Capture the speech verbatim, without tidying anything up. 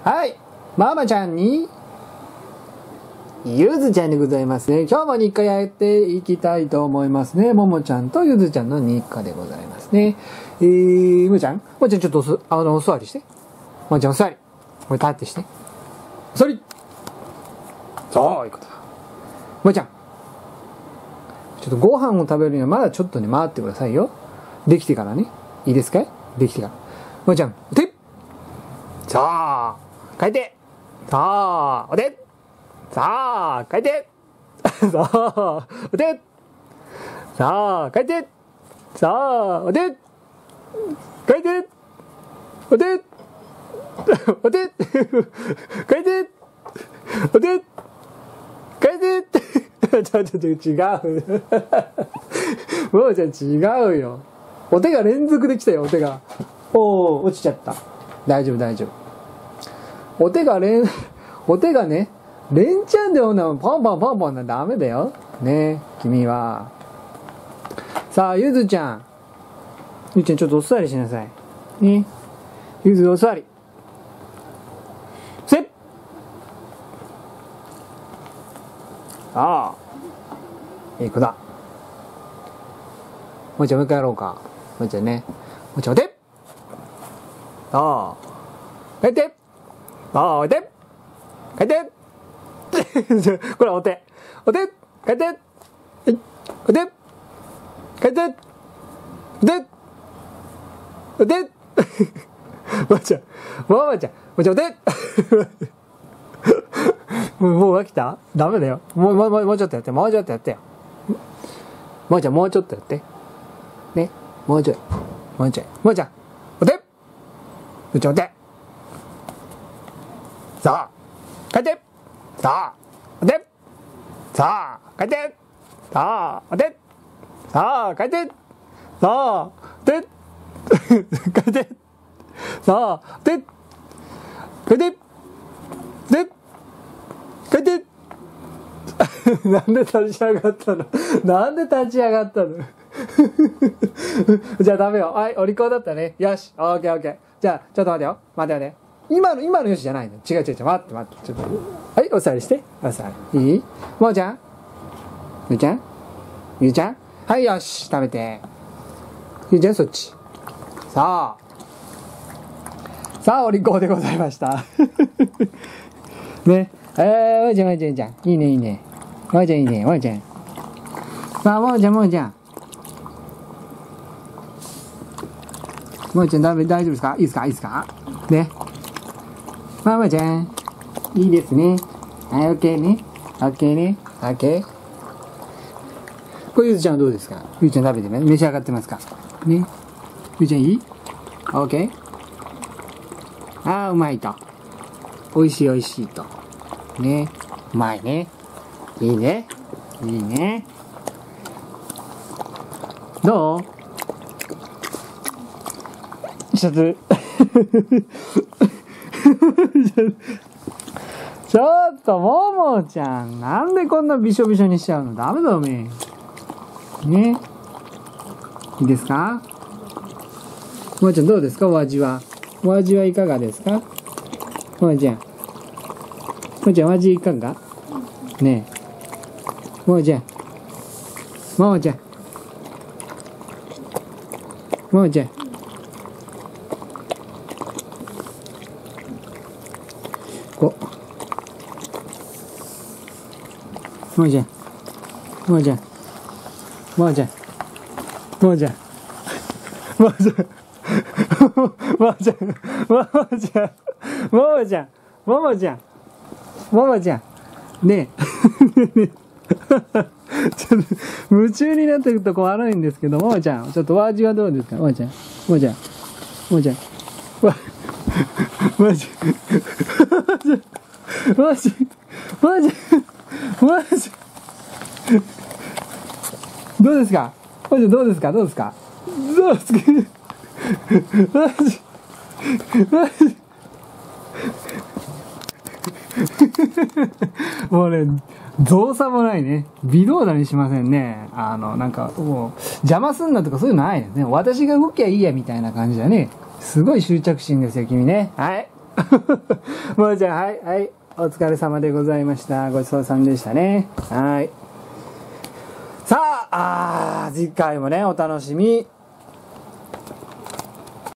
はい。ママちゃんに、ゆずちゃんでございますね。今日も日課やっていきたいと思いますね。ももちゃんとゆずちゃんの日課でございますね。えー、ももちゃんももちゃんちょっとおす、あの、お座りして。ももちゃんお座り。これ立ってして。お座り。そういうことだ。ももちゃん。ちょっとご飯を食べるにはまだちょっとね、待ってくださいよ。できてからね。いいですか？できてから。ももちゃん、お手。さあ、書いて。さあ、お手。さあ、書いて。さあ、お手。さあ、書いて。さあ、お手。書いて。お手。お手。書いて。お手。書いて。ちょちょちょ、違う。ももちゃん違うよ。お手が連続できたよ、お手が。おー、落ちちゃった。大丈夫、大丈夫。お手が連、お手がね、連チャンで女はパンパンパンパンなんダメだよ。ね、君は。さあ、ゆずちゃん。ゆずちゃんちょっとお座りしなさい。ね。ゆずお座り。せっ。ああ。いい子だ。もうちゃんもう一回やろうか。もうちゃんね。もうちゃんお手。ああ。書いて。ああ、お手。書いて。これお手。お手。書いて。はい。お手。書いて。お手。お手。もうちゃん。ももちゃん。もうちゃんお手。もう、もう飽きた？ダメだよ。もう、もう、もうちょっとやって。もうちょっとやってよ。もうちゃん、もうちょっとやって。ね。もうちょい。もうちょい。もうちゃん。お手。もうちゃんお手。さあ。書いて。さあ。お手。さあ。書いて。さあ。お手。さあ。書いて。さあ。手。書いて。さあ。手。書いて。で。書いて。なんで立ち上がったの？なんで立ち上がったの？じゃあダメよ。はい、お利口だったね。よし。オッケーオッケー。じゃあ、ちょっと待てよ。待てよね。今の、今のよしじゃないの。違う違う違う。待って待って。ちょっと。はい、お座りして。お座り。いい？もうちゃん？ゆうちゃん？ゆうちゃん？はい、よし。食べて。ゆうちゃん、そっち。さあ。さあ、お利口でございました。ね。えー、もうちゃん、もうちゃん、もうちゃん。いいね、いいね。もうちゃん、いいね、もうちゃん。さあ、もうちゃん、もうちゃん。もうちゃん、大丈夫ですか？いいですか？いいですか？ね。まあ、もうちゃん。いいですね。はい、オッケーね。オッケーね。オッケー。これ、ゆずちゃんはどうですか？ゆずちゃん食べてね。召し上がってますか？ね。ゆずちゃんいい？オッケー。ああ、うまいと。美味しい美味しいと。ね。うまいね。いいね。いいね。どう？ちょっと。ちょっと、ももちゃん。なんでこんなびしょびしょにしちゃうの？ダメだよ、ね。ね。いいですか？ももちゃんどうですか？お味は。お味はいかがですか？ももちゃん。ももちゃん、お味いかが？ねえ。ももちゃん。ももちゃん。ももちゃん。こももちゃん。ももちゃん。ももちゃん。ももちゃん。ももちゃん。ももちゃん。ももちゃん。ももちゃん。ももちゃん。ももちゃん。ねえ。ちょっと、夢中になってるとこ悪いんですけど、ももちゃん。ちょっとお味はどうですか？ももちゃん。ももちゃん。ももちゃん。わ、ももちゃん。ももちゃん。ももちゃん。ももちゃん。どうですか？ももちゃんどうですか？どうですか？どうですか？マジマジもうね、造作もないね。微動だにしませんね。あの、なんか、もう、邪魔すんなとかそういうのないですね。私が動きゃいいやみたいな感じだね。すごい執着心ですよ、君ね。はい。 ももちゃん、はい、はい。お疲れ様でございました。ごちそうさんでしたね。はい。さあ、あー次回もね、お楽しみ。